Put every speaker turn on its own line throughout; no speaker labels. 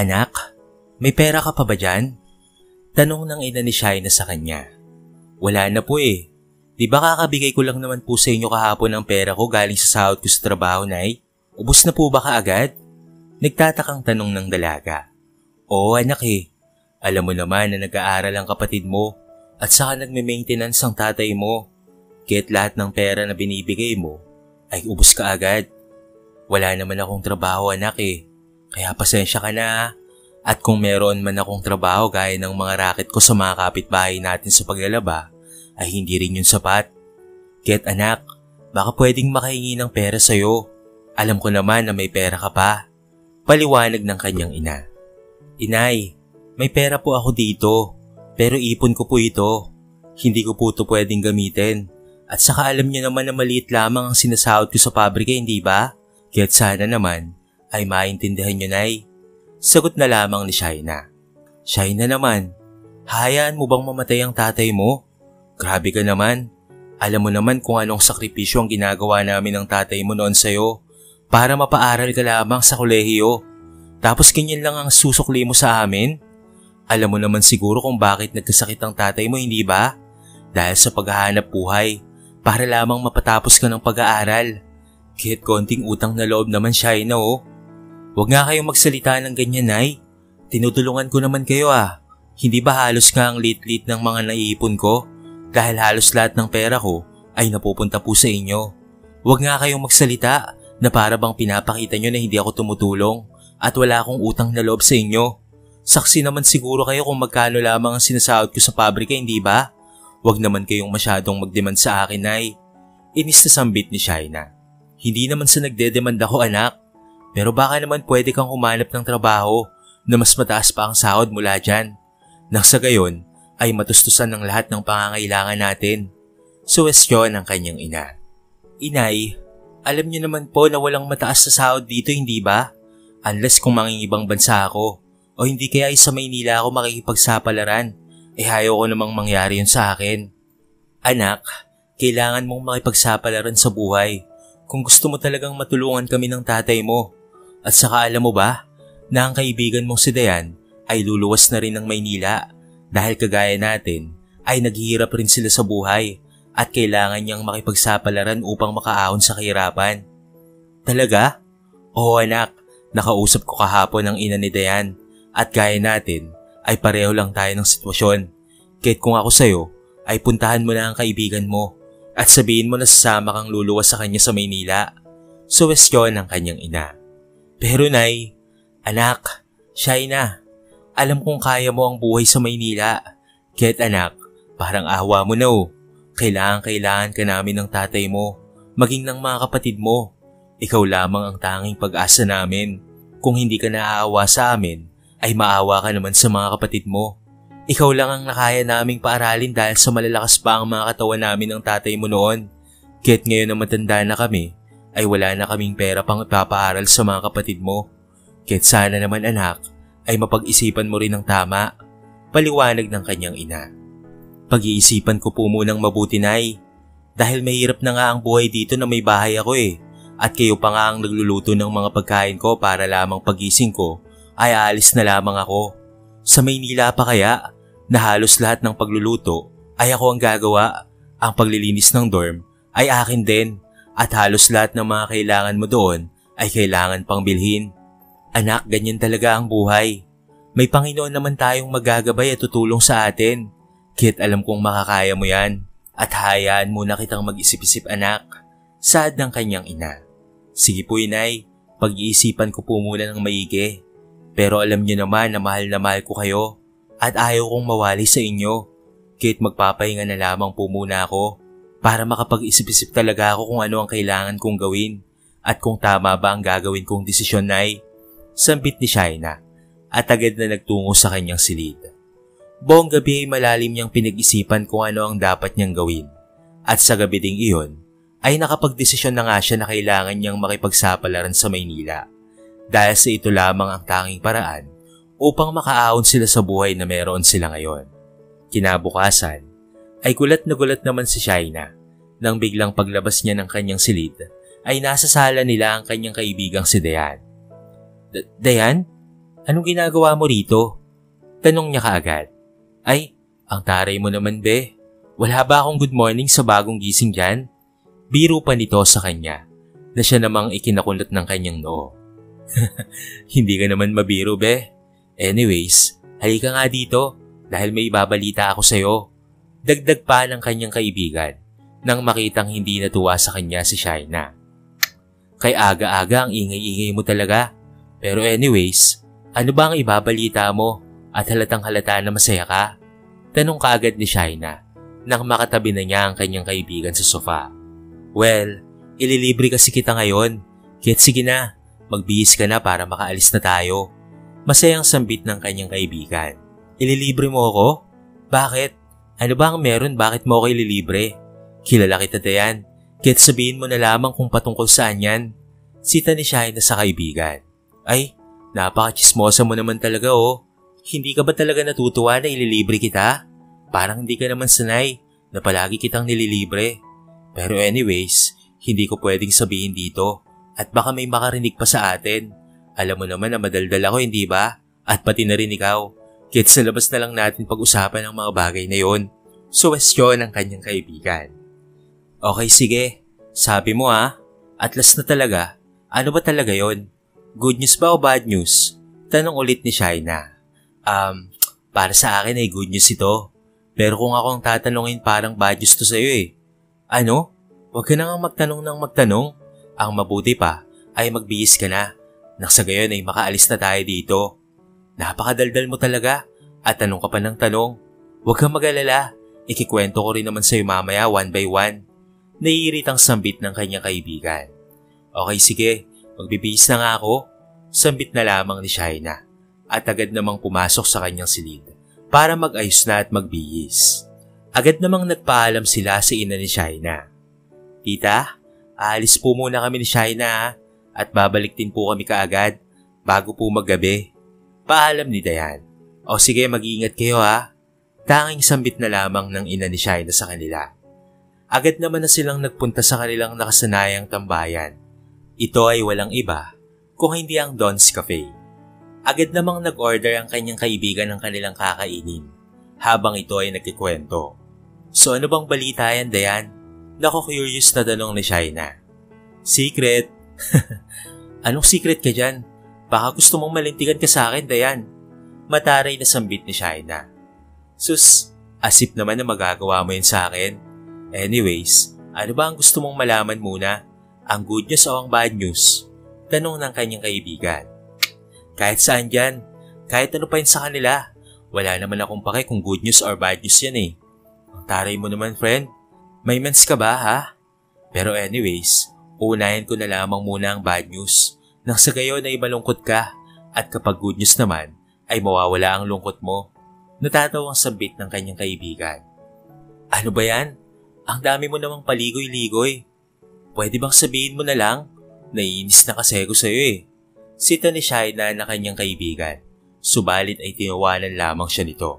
Anak, may pera ka pa ba dyan? Tanong ng ina ni Shaina sa kanya. Wala na po eh. Di ba kakabigay ko lang naman po sa inyo kahapon ng pera ko galing sa sahod ko sa trabaho, Nay? Ubus na po ba kaagad? Nagtatakang tanong ng dalaga. Oo anak eh. Alam mo naman na nag-aaral ang kapatid mo at saka nagme-maintenance ang tatay mo. Kaya't lahat ng pera na binibigay mo ay ubus ka agad. Wala naman akong trabaho anak eh. Kaya pasensya ka na. At kung meron man akong trabaho gaya ng mga racket ko sa mga kapitbahay natin sa paglalaba, ay hindi rin yun sapat. Kaya't anak, baka pwedeng makahingi ng pera sa'yo. Alam ko naman na may pera ka pa. Paliwanag ng kanyang ina. Inay, may pera po ako dito, pero ipon ko po ito. Hindi ko po ito pwedeng gamitin. At saka alam niyo naman na maliit lamang ang sinasahod ko sa pabrika, hindi ba? Kaya't sana naman ay maintindihan niyo, Nay. Sagot na lamang ni Shaina. Shaina naman, hayaan mo bang mamatay ang tatay mo? Grabe ka naman. Alam mo naman kung anong sakripisyo ang ginagawa namin ng tatay mo noon sa'yo para mapaaral ka lamang sa kolehiyo. Tapos ganyan lang ang susukli mo sa amin? Alam mo naman siguro kung bakit nagkasakit ang tatay mo, hindi ba? Dahil sa paghahanap buhay para lamang mapatapos ka ng pag-aaral. Kaya't konting utang na loob naman Shaina oh. Huwag nga kayong magsalita ng ganyan, Nay. Tinutulungan ko naman kayo ah. Hindi ba halos nga ang lit-lit ng mga naiipon ko? Dahil halos lahat ng pera ko ay napupunta po sa inyo. Huwag nga kayong magsalita na para bang pinapakita nyo na hindi ako tumutulong at wala akong utang na loob sa inyo. Saksi naman siguro kayo kung magkano lamang ang sinasahod ko sa pabrika, hindi ba? Huwag naman kayong masyadong magdemand sa akin, Nay. Inis na sambit ni Shaina. Hindi naman sa nagdedemand ako, anak. Pero baka naman pwede kang humanap ng trabaho na mas mataas pa ang sahod mula dyan. Nang sa gayon ay matustusan ng lahat ng pangangailangan natin. Suwestyon ng kanyang ina. Inay, alam niyo naman po na walang mataas na sahod dito, hindi ba? Unless kung mangingibang bansa ako o hindi kaya ay sa Maynila ako makikipagsapalaran. Ayaw ko namang mangyari yun sa akin. Anak, kailangan mong makipagsapalaran sa buhay kung gusto mo talagang matulungan kami ng tatay mo. At saka alam mo ba na ang kaibigan mong si Dayan ay luluwas na rin ng Maynila dahil kagaya natin ay naghihirap rin sila sa buhay at kailangan niyang makipagsapalaran upang makaahon sa kahirapan. Talaga? Oo anak, nakausap ko kahapon ang ina ni Dayan at gaya natin ay pareho lang tayo ng sitwasyon. Kaya't kung ako sa'yo ay puntahan mo na ang kaibigan mo at sabihin mo na sasama kang luluwas sa kanya sa Maynila. Suwestyon ng kanyang ina. Pero Nay, anak, Shaina, alam kong kaya mo ang buhay sa Maynila. Kaya't anak, parang awa mo na oh. Kailangan ka namin ng tatay mo, maging ng mga kapatid mo. Ikaw lamang ang tanging pag-asa namin. Kung hindi ka naaawa sa amin, ay maawa ka naman sa mga kapatid mo. Ikaw lang ang nakaya naming paaralin dahil sa malalakas pa ang mga katawan namin ng tatay mo noon. Kaya't ngayon na matanda na kami, ay wala na kaming pera pang ipapaaral sa mga kapatid mo. Kaya't sana naman anak, ay mapag-isipan mo rin ng tama. Paliwanag ng kanyang ina. Pag-iisipan ko po munang mabuti, Nay. Dahil mahirap na nga ang buhay dito na may bahay ako eh. At kayo pa nga ang nagluluto ng mga pagkain ko para lamang pagising ko ay aalis na lamang ako. Sa Maynila pa kaya na halos lahat ng pagluluto ay ako ang gagawa. Ang paglilinis ng dorm ay akin din. At halos lahat ng mga kailangan mo doon ay kailangan pang bilhin. Anak, ganyan talaga ang buhay. May Panginoon naman tayong magagabay at tutulong sa atin. Kaya't alam kong makakaya mo yan. At hayaan muna kitang mag-isip-isip anak. Saad ng kanyang ina. Sige po inay, pag-iisipan ko po muna ng maigi. Pero alam niyo naman na mahal ko kayo. At ayaw kong mawali sa inyo. Kaya't magpapahinga na lamang po muna ako. Para makapag-isip-isip talaga ako kung ano ang kailangan kong gawin at kung tama ba ang gagawin kong desisyon, Nay. Sambit ni Shaina at agad na nagtungo sa kanyang silid. Buong gabi ay malalim niyang pinag-isipan kung ano ang dapat niyang gawin at sa gabi ding iyon ay nakapag-desisyon na nga siya na kailangan niyang makipagsapalaran sa Maynila dahil sa ito lamang ang tanging paraan upang makaahon sila sa buhay na meron sila ngayon. Kinabukasan ay gulat naman si Shaina nang biglang paglabas niya ng kanyang silid ay nasa sala nila ang kanyang kaibigang si Dayan. Dayan? Anong ginagawa mo rito? Tanong niya kaagad. Ay, ang taray mo naman be. Wala ba akong good morning sa bagong gising dyan? Biro pa nito sa kanya na siya namang ikinakulot ng kanyang noo. Hindi ka naman mabiro be. Anyways, halika nga dito dahil may ibabalita ako sa'yo. Dagdag pa ng kanyang kaibigan nang makitang hindi natuwa sa kanya si Shaina. Kay aga-aga ang ingay-ingay mo talaga. Pero anyways, ano ba ang ibabalita mo at halatang halata na masaya ka? Tanong kaagad ni Shaina nang makatabi na niya ang kanyang kaibigan sa sofa. Well, ililibre kasi kita ngayon. Kaya sige na, magbihis ka na para makaalis na tayo. Masayang sambit ng kanyang kaibigan. Ililibre mo ako? Bakit? Ano ba ang meron? Bakit mo ako ililibre? Kilala kita Dayan. Kaya't sabihin mo na lamang kung patungkol saan yan. Sita ni Shaina sa kaibigan. Ay, napaka-chismosa mo naman talaga oh. Hindi ka ba talaga natutuwa na ililibre kita? Parang hindi ka naman sanay na palagi kitang nililibre. Pero anyways, hindi ko pwedeng sabihin dito at baka may makarinig pa sa atin. Alam mo naman na madaldal ako, hindi ba? At pati na rin ikaw. Kaya't sa labas na lang natin pag-usapan ang mga bagay na yon. Suwestyon ng kanyang kaibigan. Okay, sige. Sabi mo at last na talaga. Ano ba talaga yon? Good news ba o bad news? Tanong ulit ni Shaina. Para sa akin ay good news ito. Pero kung ako ang tatanungin parang bad news to sa'yo eh. Ano? Huwag ka na nga magtanong ng magtanong. Ang mabuti pa ay magbihis ka na. Nang sa gayon ay makaalis na tayo dito. Napakadaldal mo talaga at tanong ka pa ng tanong. Huwag kang mag-alala. Ikikwento ko rin naman sa'yo mamaya one by one. Naiirit ang sambit ng kanyang kaibigan. Okay sige, magbibihis na nga ako. Sambit na lamang ni Shaina at agad namang pumasok sa kanyang silid para mag-ayos na at magbihis. Agad namang nagpaalam sila sa ina ni Shaina. Tita, aalis po muna kami ni Shaina at babalik din po kami kaagad bago po maggabi. Paalam ni Dayan. O sige, mag-iingat kayo Tanging sambit na lamang ng ina ni Shaina sa kanila. Agad naman na silang nagpunta sa kanilang nakasanayang tambayan. Ito ay walang iba kung hindi ang Don's Cafe. Agad namang nag-order ang kanyang kaibigan ng kanilang kakainin habang ito ay nagkikwento. So ano bang balita yan, Dayan? Nako-curious na tanong ni Shaina. Secret? Anong secret ka dyan? Baka gusto mong malintikan ka sa akin, Dayan. Mataray na sambit ni Shaina. Sus, asip naman na magagawa mo yun sa akin. Anyways, ano ba ang gusto mong malaman muna? Ang good news o ang bad news? Tanong ng kanyang kaibigan. Kahit saan dyan, kahit ano pa yun sa kanila, wala naman akong pake kung good news or bad news yan eh. Ang taray mo naman friend, may mens ka ba Pero anyways, unahin ko na lamang muna ang bad news. Nang sa gayon ay malungkot ka at kapag good news naman ay mawawala ang lungkot mo. Natatawang sambit ng kanyang kaibigan. Ano ba yan? Ang dami mo namang paligoy-ligoy. Pwede bang sabihin mo na lang? Naiinis na kasi ako sa'yo eh. Sita ni Shaina na kanyang kaibigan. Subalit ay tinawanan lamang siya nito.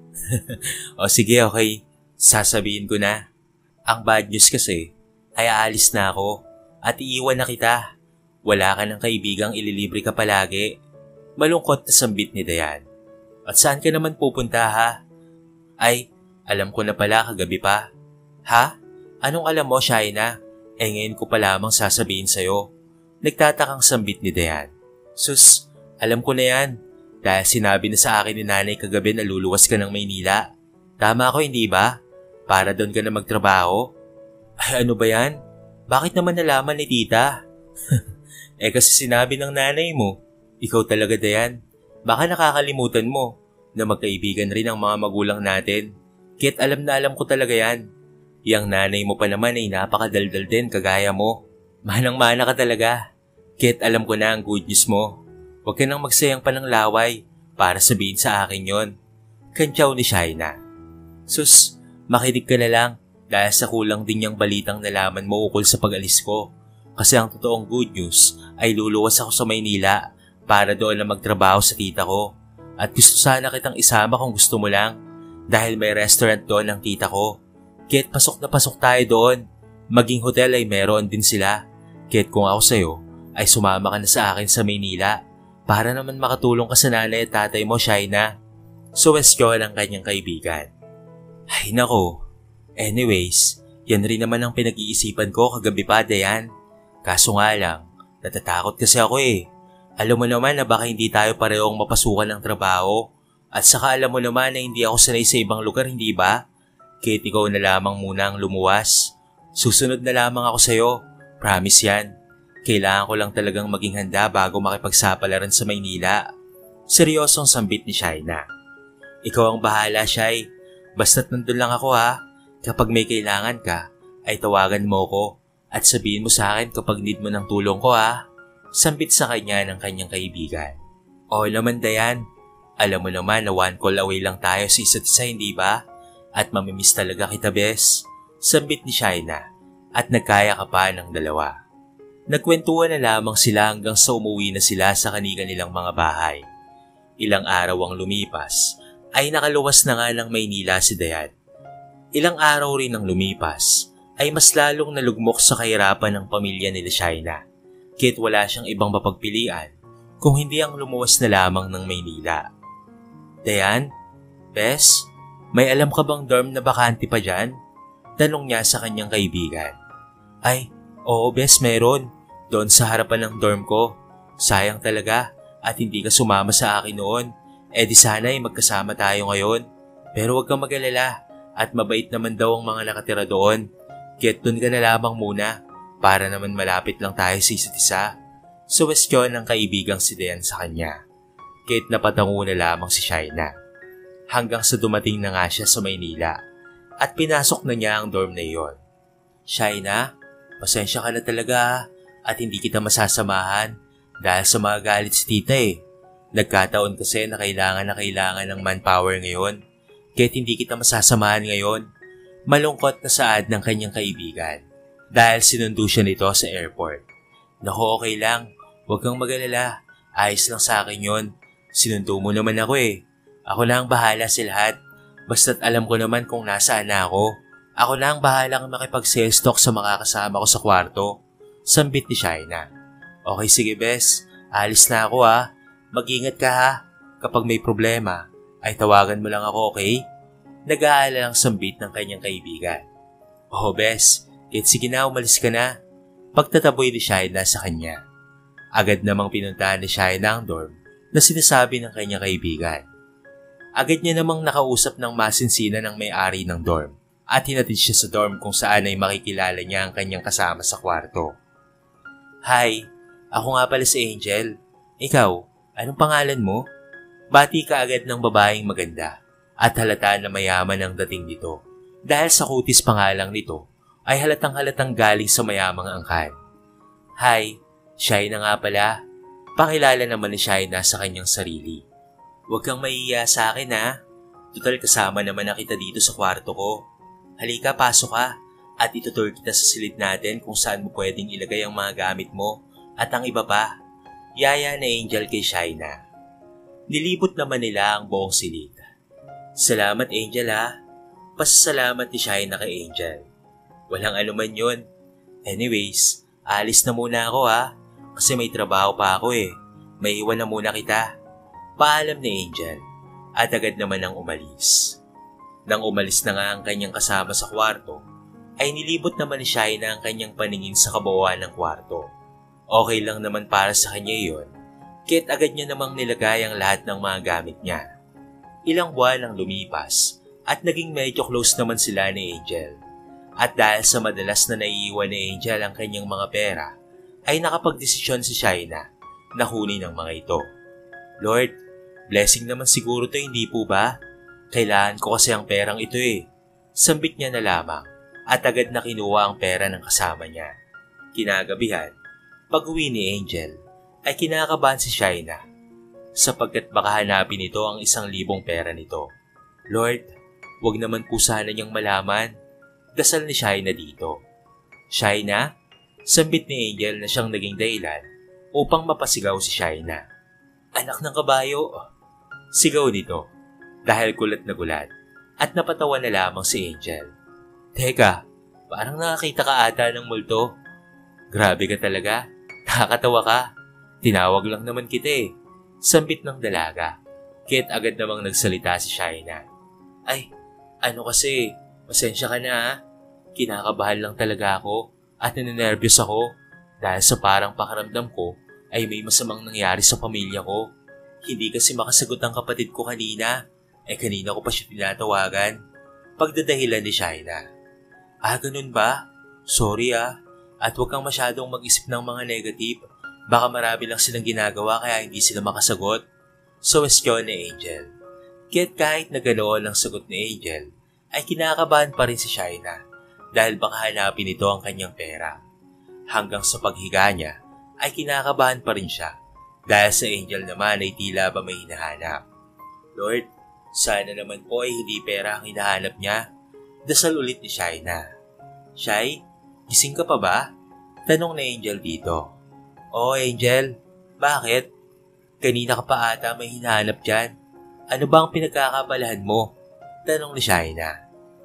O sige, okay. Sasabihin ko na. Ang bad news kasi ay aalis na ako at iiwan na kita. Wala ka ng kaibigang ililibre ka palagi. Malungkot na sambit ni Dayan. At saan ka naman pupunta Ay, alam ko na pala kagabi pa. Anong alam mo, Shaina? Ngayon ko pa lamang sasabihin sa'yo. Nagtatakang sambit ni Dayan. Sus, alam ko na yan. Dahil sinabi na sa akin ni nanay kagabi na luluwas ka ng Maynila. Tama ako, hindi ba? Para doon ka na magtrabaho. Ay, ano ba yan? Bakit naman nalaman ni tita? Kasi sinabi ng nanay mo. Ikaw talaga, Dayan. Baka nakakalimutan mo na magkaibigan rin ang mga magulang natin. Kaya't alam na alam ko talaga yan. Yang nanay mo pa naman ay napakadaldal din kagaya mo. Manang-mana ka talaga. Kaya't alam ko na ang good news mo. Huwag ka nang magsayang pa ng laway para sabihin sa akin yon. Kantyaw ni Shaina. Sus, makinig ka na lang dahil sa kulang din niyang balitang nalaman mo ukol sa pag-alis ko. Kasi ang totoong good news ay luluwas ako sa Maynila para doon na magtrabaho sa tita ko. At gusto sana kitang isama kung gusto mo lang dahil may restaurant doon ng tita ko. Kaya't pasok na pasok tayo doon. Maging hotel ay meron din sila. Kaya't kung ako sa'yo ay sumama ka na sa akin sa Maynila Para naman makatulong ka sa nanay at tatay mo, Shaina. Suwestiyon ang kanyang kaibigan. Ay nako. Anyways, yan rin naman ang pinag-iisipan ko kagabi pa, Dayan. Kaso nga lang, natatakot kasi ako eh. Alam mo naman na baka hindi tayo parehong mapasukan ng trabaho. At saka alam mo naman na hindi ako sanay sa ibang lugar, hindi ba? Kahit ikaw na lamang muna ang lumuwas. Susunod na lamang ako sa'yo. Promise yan. Kailangan ko lang talagang maging handa bago makipagsapalaran sa Maynila. Seryosong sambit ni Shaina. Ikaw ang bahala, Shai. Basta't nandun lang ako ha. Kapag may kailangan ka, ay tawagan mo ko at sabihin mo sa akin kapag need mo ng tulong ko ha. Sambit sa kanya ng kanyang kaibigan. Oo naman, Dayan. Alam mo naman na one call away lang tayo sa isa't isa, hindi ba? At mamimiss talaga kita, bes. Sambit ni Shaina at nagkaya ka pa ng dalawa. Nagkwentuhan na lamang sila hanggang sa umuwi na sila sa kanilang mga bahay. Ilang araw ang lumipas ay nakaluwas na nga ng Maynila si Dayan. Ilang araw rin ang lumipas ay mas lalong nalugmok sa kahirapan ng pamilya nila Shaina. Kahit wala siyang ibang mapagpilian kung hindi ang lumuwas na lamang ng Maynila. Dayan, bes, may alam ka bang dorm na bakante pa dyan? Tanong niya sa kanyang kaibigan. Ay, oo bes, meron. Doon sa harapan ng dorm ko. Sayang talaga at hindi ka sumama sa akin noon. Di sana ay magkasama tayo ngayon. Pero huwag kang mag-alala at mabait naman daw ang mga nakatira doon. Kaya't doon ka na lamang muna para naman malapit lang tayo sa isa't isa. Suwestiyon ng kaibigang si Dayan sa kanya. Kaya't napatango na lamang si Shaina. Hanggang sa dumating na nga siya sa Maynila at pinasok na niya ang dorm na iyon. Shaina, pasensya ka na talaga at hindi kita masasamahan dahil sa mga galit si tita eh. Nagkataon kasi na kailangan ng manpower ngayon. Kaya't hindi kita masasamahan ngayon. Malungkot na saad ng kanyang kaibigan dahil sinundo siya nito sa airport. Naku, okay lang. Huwag kang mag-alala. Ayos lang sa akin yon. Sinundo mo naman ako eh. Ako na ang bahala sa lahat. Basta't alam ko naman kung nasaan na ako. Ako na ang bahalang makipag-sales talk sa makakasama ko sa kwarto. Sambit ni Shaina. Okay sige bes, alis na ako ha. Mag-ingat ka ha. Kapag may problema, ay tawagan mo lang ako, okay? Nag-aalala ang sambit ng kanyang kaibigan. Oh bes, kahit sige na umalis ka na. Pagtataboy ni Shaina sa kanya. Agad namang pinuntahan ni Shaina ang dorm na sinasabi ng kanyang kaibigan. Agad niya namang nakausap ng masinsinan ng may-ari ng dorm at hinatid siya sa dorm kung saan ay makikilala niya ang kanyang kasama sa kwarto. Hi, ako nga pala si Angel. Ikaw, anong pangalan mo? Bati ka agad ng babaeng maganda at halata na mayaman ang dating nito. Dahil sa kutis pangalang nito ay halatang galing sa mayamang angkan. Hi, Shaina nga pala. Pakilala naman ni Shaina sa kanyang sarili. Huwag kang mahihiya sa akin ha. Tutal kasama naman na kita dito sa kwarto ko. Halika, pasok ka. At itutur kita sa silid natin kung saan mo pwedeng ilagay ang mga gamit mo at ang iba pa. Yaya na Angel kay Shaina. Nilibot naman nila ang buong silid. Salamat Angel ha. Pasasalamat ni Shaina kay Angel. Walang anuman yun. Anyways, alis na muna ako ha. Kasi may trabaho pa ako eh. May iwan na muna kita. Paalam ni Angel. At agad naman ang umalis. Nang umalis na nga ang kanyang kasama sa kwarto, ay nilibot naman ni Shaina ang kanyang paningin sa kabuuan ng kwarto. Okay lang naman para sa kanya iyon, kaya't agad niya namang nilagay ang lahat ng mga gamit niya. Ilang buwan ang lumipas at naging medyo close naman sila ni Angel. At dahil sa madalas na naiiwan ni Angel ang kanyang mga pera, ay nakapagdesisyon si Shaina na kunin ang mga ito. Lord, blessing naman siguro to, hindi po ba? Kailangan ko kasi ang perang ito eh. Sambit niya na lamang. At agad na kinuha ang pera ng kasama niya. Kinagabihan, pag-uwi ni Angel, ay kinakabahan si Shaina sapagkat baka hanapin nito ang 1,000 pera nito. Lord, wag naman po sana niyang malaman. Dasal ni Shaina dito. Shaina, sambit ni Angel na siyang naging dahilan upang mapasigaw si Shaina. Anak ng kabayo! Sigaw nito dahil gulat na gulat at napatawa na lamang si Angel. Teka, parang nakakita ka ata ng multo. Grabe ka talaga. Nakakatawa ka. Tinawag lang naman kita eh. Sambit ng dalaga. Kaya't agad namang nagsalita si Shaina. Ay, ano kasi, pasensya ka na ha. Kinakabahan lang talaga ako at nanenervyos ako dahil sa parang pakiramdam ko ay may masamang nangyari sa pamilya ko. Hindi kasi makasagot ang kapatid ko kanina. Kanina ko pa siya tinatawagan. Pagdadahilan ni Shaina. Ganun ba? Sorry At huwag kang masyadong mag-isip ng mga negative. Baka marami lang silang ginagawa kaya hindi sila makasagot. Suwestyon ni Angel. Kaya't kahit na ganoon ang sagot ni Angel, ay kinakabahan pa rin si Shaina dahil baka hanapin nito ang kanyang pera. Hanggang sa paghiga niya, ay kinakabahan pa rin siya dahil sa Angel naman ay tila ba may hinahanap. Lord, sana naman po ay hindi pera ang hinahanap niya. Dasal ulit ni Shaina. Shay, gising ka pa ba? Tanong na Angel dito. Oo Angel, bakit? Kanina ka pa ata may hinahanap dyan. Ano ba ang pinagkakabalahan mo? Tanong ni Shaina.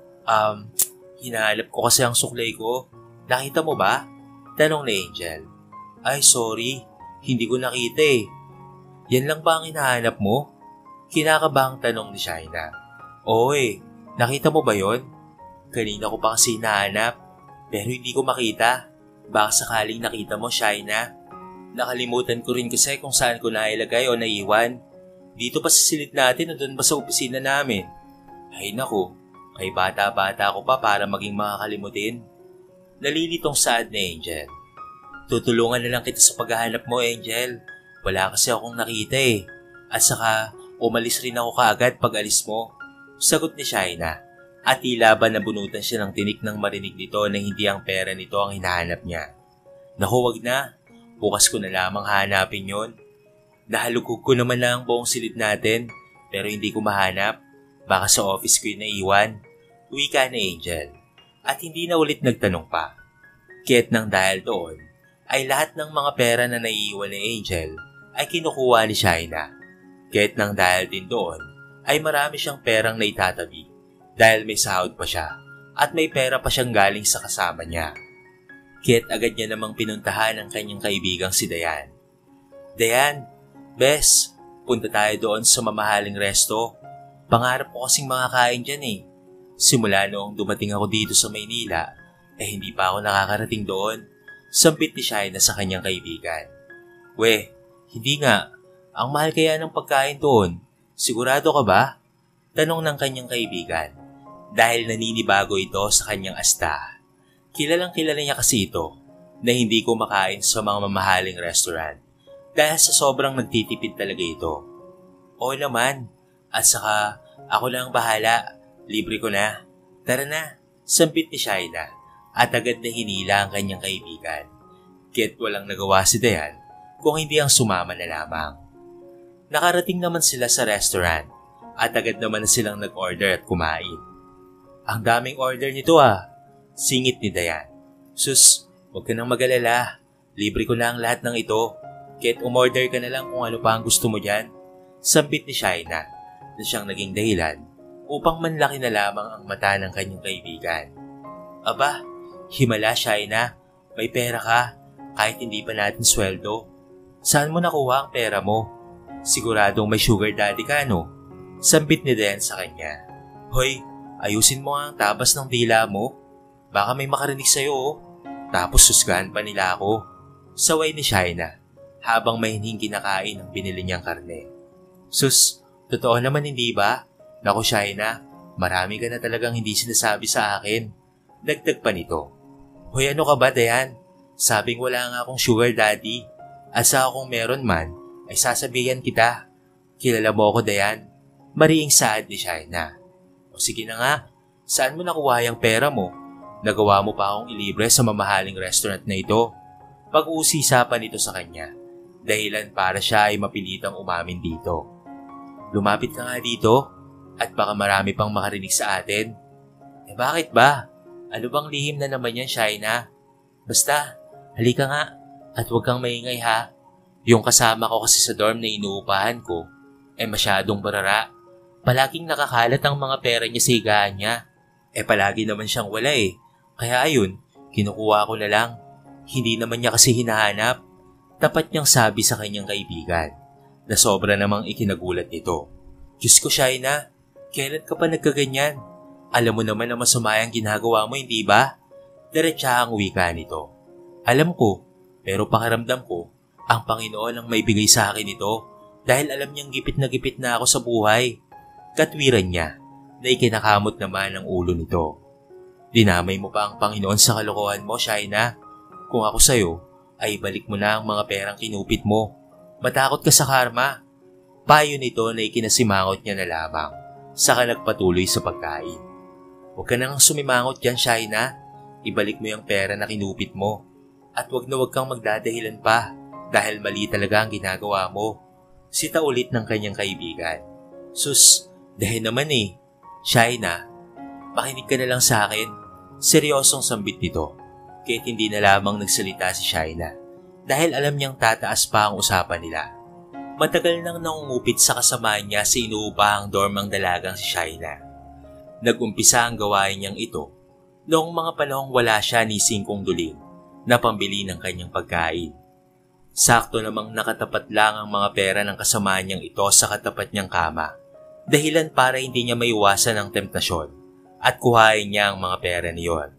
Hinahanap ko kasi ang suklay ko. Nakita mo ba? Tanong ni Angel. Ay sorry, hindi ko nakita eh. Yan lang ba ang hinahanap mo? Kinakabahang tanong ni Shaina. Oo nakita mo ba yon? Kanina ko pa kasi hinahanap, pero hindi ko makita. Baka sakaling nakita mo, Shaina. Nakalimutan ko rin kasi kung saan ko nailagay o naiwan. Dito pa sa silid natin o doon pa sa opisina namin? Ay naku, kay bata-bata ko pa para maging makakalimutin. Nalilitong saad na Angel. Tutulungan na lang kita sa paghahanap mo, Angel. Wala kasi akong nakita eh. At saka, umalis rin ako kaagad pag alis mo. Sagot ni Shaina. At tila ba nabunutan siya ng tinik nang marinig nito na hindi ang pera nito ang hinahanap niya. Naku, wag na. Bukas ko na lamang hanapin yon. Nahalugog ko naman lang ang buong silid natin, pero hindi ko mahanap. Baka sa office ko yung naiwan. Wika na Angel. At hindi na ulit nagtanong pa. Kaya't nang dahil doon, ay lahat ng mga pera na naiiwan ni Angel ay kinukuha ni Shaina. Kaya't nang dahil din doon, ay marami siyang perang naitatabi dahil may sahod pa siya at may pera pa siyang galing sa kasama niya. Kaya't agad niya namang pinuntahan ang kanyang kaibigang si Dayan. Dayan, Bes, punta tayo doon sa mamahaling resto. Pangarap ko kasing makakain dyan eh. Simula noong dumating ako dito sa Maynila, hindi pa ako nakakarating doon. Sampit ni Shaina sa kanyang kaibigan. We, hindi nga. Ang mahal kaya ng pagkain doon. Sigurado ka ba? Tanong ng kanyang kaibigan. Dahil naninibago ito sa kanyang asta. Kilalang kilala niya kasi ito na hindi kumakain sa mga mamahaling restaurant dahil sa sobrang nagtitipid talaga ito. Oo naman. At saka ako lang bahala. Libre ko na. Tara na. Sampit ni Shaina at agad na hinila ang kanyang kaibigan. Kaya't walang nagawa si Dayan kung hindi ang sumama na lamang. Nakarating naman sila sa restaurant at agad naman na silang nag-order at kumain. Ang daming order nito singit ni Dayan. Sus, huwag ka nang mag-alala. Libre ko na ang lahat ng ito. Kaya't umorder ka na lang kung ano pa ang gusto mo dyan. Sampit ni Shaina na siyang naging dahilan upang manlaki na lamang ang mata ng kanyang kaibigan. Aba, himala Shaina, may pera ka kahit hindi pa natin sweldo. Saan mo nakuha ang pera mo? Siguradong may sugar daddy ka no? Sampit ni Dayan sa kanya. Hoy, ayusin mo nga ang tabas ng dila mo. Baka may makarinig sa'yo Tapos susgahan pa nila ako. Saway ni Shaina habang may hinihing kinakain ang binili niyang karne. Sus, totoo naman hindi ba? Naku Shaina, marami ka na talagang hindi sinasabi sa akin. Dagdag pa nito. Hoy ano ka ba Dayan? Sabing wala nga akong sugar daddy. At sa akong meron man, ay sasabihan kita. Kilala mo ako Dayan. Mariing saad ni Shaina. O sige na nga, saan mo nakuha yung pera mo? Nagawa mo pa akong ilibre sa mamahaling restaurant na ito. Pag-uusisapan ito sa kanya. Dahilan para siya ay mapilitang umamin dito. Lumapit ka nga dito at baka marami pang makarinig sa atin. Bakit ba? Ano bang lihim na naman yan, Shaina? Basta, halika nga at huwag kang maingay ha. Yung kasama ko kasi sa dorm na inuupahan ko masyadong barara. Palaging nakakalat ang mga pera niya sa higaan niya. Palagi naman siyang wala Kaya ayun, kinukuha ko na lang. Hindi naman niya kasi hinahanap. Tapat niyang sabi sa kanyang kaibigan. na sobra namang ikinagulat nito. Diyos ko, Shaina, kailan ka pa nagkaganyan? Alam mo naman na masama ang ginagawa mo, hindi ba? Diretsa ang wika nito. Alam ko, pero pakiramdam ko, ang Panginoon ang may bigay sa akin ito dahil alam niyang gipit na ako sa buhay. Katwiran niya na ikinakamot naman ang ulo nito. Dinamay mo pa ang Panginoon sa kalokohan mo, Shaina. Kung ako sa'yo, ay balik mo na ang mga perang kinupit mo. Matakot ka sa karma. Payo nito na ikinasimangot niya na lamang, saka nagpatuloy sa pagkain. Huwag ka nang sumimangot dyan, Shaina. Ibalik mo yung pera na kinupit mo. At huwag kang magdadahilan pa dahil mali talaga ang ginagawa mo. Sita ulit ng kanyang kaibigan. Sus, dahil naman Shaina, makinig ka na lang sa akin. Seryosong sambit nito, kahit hindi na lamang nagsalita si Shaina dahil alam niyang tataas pa ang usapan nila. Matagal nang nangungupit sa kasamaan niya sa inuupahang dorm ang dalagang si Shaina. Nag-umpisa ang gawain niyang ito noong mga panahong wala siya ni singkong duling na pambili ng kanyang pagkain. Sakto namang nakatapat lang ang mga pera ng kasamaan niyang ito sa katapat niyang kama, dahilan para hindi niya maiwasan ang temptasyon at kuhain niya ang mga pera niyon.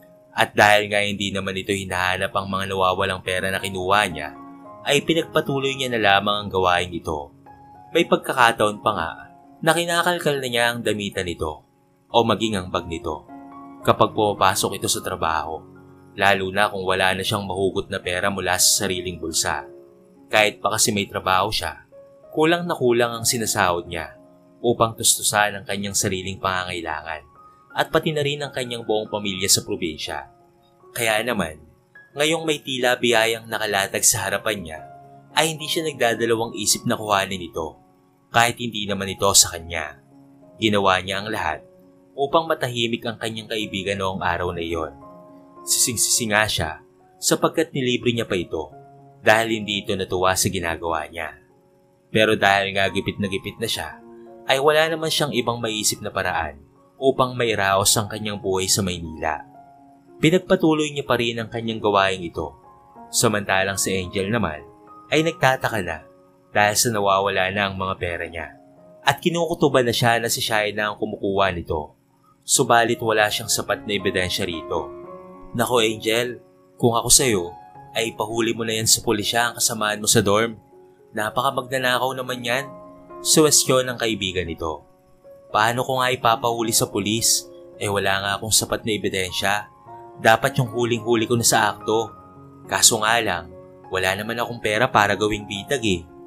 At dahil nga hindi naman ito hinahanap ang mga nawawalang pera na kinuha niya, ay pinagpatuloy niya na lamang ang gawain ito. May pagkakataon pa nga na kinakalkal na niya ang damitan nito o maging ang bag nito kapag pumapasok ito sa trabaho, lalo na kung wala na siyang mahugot na pera mula sa sariling bulsa. Kahit pa kasi may trabaho siya, kulang na kulang ang sinasahod niya upang tustusan ang kanyang sariling pangangailangan at pati na rin ang kanyang buong pamilya sa probinsya. Kaya naman, ngayong may tila biyayang nakalatag sa harapan niya, ay hindi siya nagdadalawang isip na kuhanin ito, kahit hindi naman ito sa kanya. Ginawa niya ang lahat upang matahimik ang kanyang kaibigan noong araw na iyon. Sising-sisi nga siya sapagkat nilibre niya pa ito dahil hindi ito natuwa sa ginagawa niya. Pero dahil nga gipit na siya, ay wala naman siyang ibang maisip na paraan upang mairaos ang kanyang buhay sa Maynila. Pinagpatuloy niya pa rin ang kanyang gawain ito. Samantalang si Angel naman ay nagtataka na dahil sa nawawala na ang mga pera niya at kinukutuban na siya na si Shaina ang kumukuha nito. Subalit wala siyang sapat na ebidensya rito. Nako Angel, kung ako sa'yo ay pahuli mo na yan sa pulisya ang kasamaan mo sa dorm. Napaka magnanakaw naman yan. Suwestyon ng kaibigan nito. Paano ko nga ipapahuli sa pulis? Wala nga akong sapat na ebidensya. Dapat yung huling-huli ko na sa akto. Kaso nga lang, wala naman akong pera para gawing bitag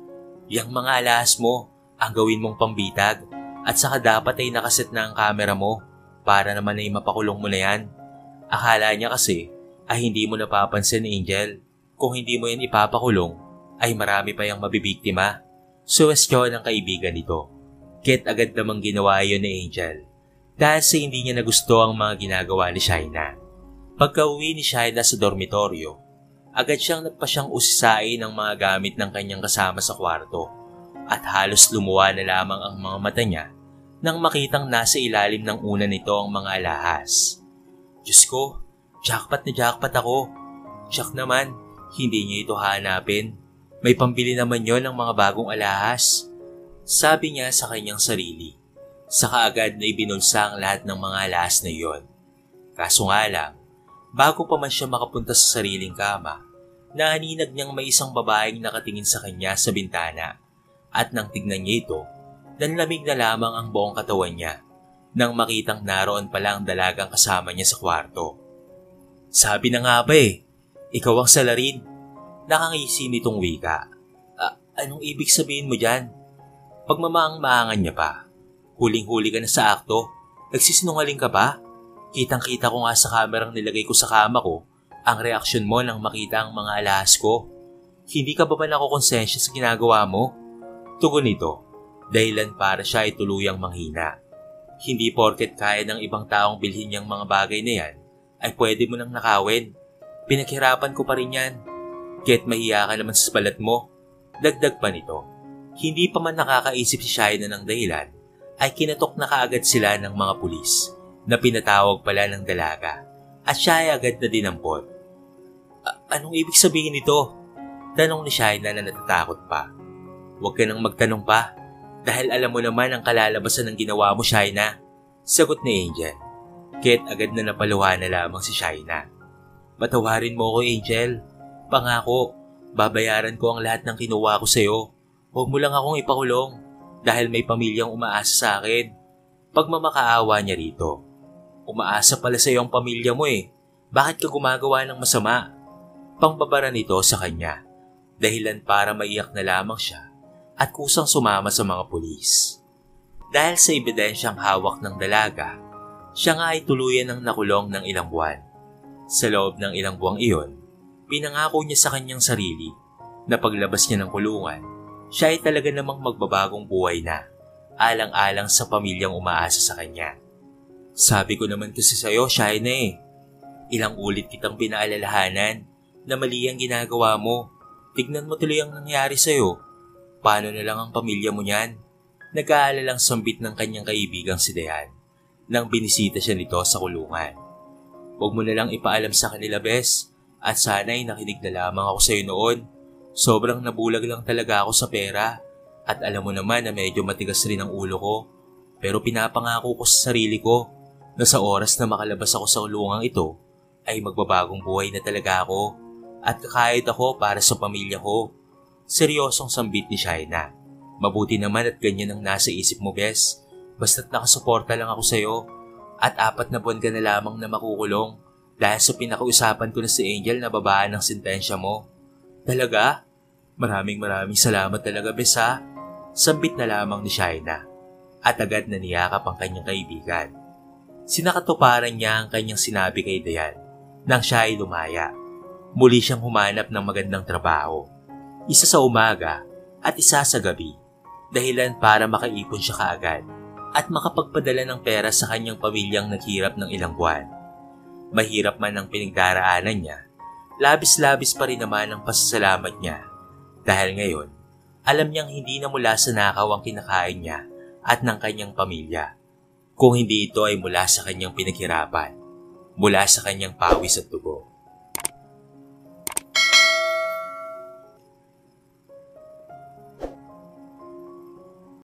Yang mga alahas mo, ang gawin mong pambitag. At saka dapat ay nakaset na ang camera mo para naman ay mapakulong mo na yan. Akala niya kasi ay hindi mo napapansin, Angel. Kung hindi mo yan ipapakulong, ay marami pa yung mabibiktima. Suwestyon ng kaibigan nito. Ket agad namang ginawa yun ni Angel dahil sa hindi niya nagusto ang mga ginagawa ni Shaina. Pagka-uwi ni Shaina sa dormitoryo, agad siyang nagpasyang usisain ng mga gamit ng kanyang kasama sa kwarto at halos lumuwa na lamang ang mga mata niya nang makitang nasa ilalim ng una nito ang mga alahas. Diyos ko, jackpot na jackpot ako. Siyak naman, hindi niya ito hanapin. May pambili naman yon ng mga bagong alahas. Sabi niya sa kanyang sarili. Saka agad na ibinulsa ang lahat ng mga alahas na iyon. Kaso nga lang, bago pa man siya makapunta sa sariling kama, naaninag niyang may isang babaeng nakatingin sa kanya sa bintana at nang tignan niya ito, nanlamig na lamang ang buong katawan niya nang makitang naroon pala ang dalagang kasama niya sa kwarto. Sabi na nga ba ikaw ang salarin. Nakangisi nitong wika. Anong ibig sabihin mo dyan? Pagmamaang-maangan niya pa. Huling-huli ka na sa akto. Nagsisinungaling ka ba? Kitang-kita ko nga sa kamerang nilagay ko sa kama ko ang reaksyon mo nang makita ang mga alahas ko. Hindi ka ba nakukonsensya sa ginagawa mo? Tugon nito, dahilan para siya ay tuluyang manghina. Hindi porket kaya ng ibang taong bilhin niyang mga bagay na yan, ay pwede mo nang nakawin. Pinaghirapan ko pa rin yan. Kaya't mahiya ka naman sa balat mo. Dagdag pa nito, hindi pa man nakakaisip si Shaina ng dahilan, ay kinatok na kaagad sila ng mga pulis na pinatawag pala ng dalaga at siya ay agad na dinampot. Anong ibig sabihin nito? Tanong ni Shaina na natatakot pa. Huwag ka nang magtanong pa dahil alam mo naman ang kalalabasan ng ginawa mo, Shaina. Sagot ni Angel. Kaya't agad na napaluha na lamang si Shaina. Patawarin mo ako, Angel. Pangako, babayaran ko ang lahat ng kinuha ko sa'yo. Huwag mo lang akong ipakulong dahil may pamilyang umaasa sa akin. Pagmamakaawa niya rito. Umaasa pala sa'yo ang pamilya mo eh. Bakit ka gumagawa ng masama? Pangbabara nito sa kanya. Dahilan para maiyak na lamang siya at kusang sumama sa mga pulis. Dahil sa ebidensyang hawak ng dalaga, siya nga ay tuluyan ng nakulong ng ilang buwan. Sa loob ng ilang buwang iyon, pinangako niya sa kanyang sarili na paglabas niya ng kulungan, siya ay talaga namang magbabagong buhay na, alang-alang sa pamilyang umaasa sa kanya. Sabi ko naman kasi sa'yo, Shaina eh. Ilang ulit kitang pinaalalahanan na mali ang ginagawa mo. Tignan mo tuloy ang nangyari sa'yo. Paano na lang ang pamilya mo niyan? Nag-aalalang sambit ng kanyang kaibigang si Dayan nang binisita siya nito sa kulungan. Huwag mo na lang ipaalam sa kanila, Bes, at sana'y nakinig na lamang ako sa'yo noon. Sobrang nabulag lang talaga ako sa pera at alam mo naman na medyo matigas rin ang ulo ko. Pero pinapangako ko sa sarili ko na sa oras na makalabas ako sa kulungang ito ay magbabagong buhay na talaga ako at kakayod ako para sa pamilya ko. Seryosong sambit ni Shaina. Mabuti naman at ganyan ang nasa isip mo, Bes. Basta't nakasuporta lang ako sa'yo at 4 na buwan ka na lamang na makukulong dahil sa pinakausapan ko na si Angel na babaan ng sentensya mo. Talaga? Maraming salamat talaga, Bes ha. Sambit na lamang ni Shaina at agad na niyakap ang kanyang kaibigan. Sinakatuparan niya ang kanyang sinabi kay Dayan nang siya ay lumaya. Muli siyang humanap ng magandang trabaho. Isa sa umaga at isa sa gabi, dahilan para makaipon siya kaagad at makapagpadala ng pera sa kanyang pamilyang naghirap ng ilang buwan. Mahirap man ang pinagdaraanan niya, labis-labis pa rin naman ang pasasalamat niya dahil ngayon, alam niyang hindi na mula sa nakaw ang kinakain niya at ng kanyang pamilya, kung hindi ito ay mula sa kanyang pinaghirapan, mula sa kanyang pawis at dugo.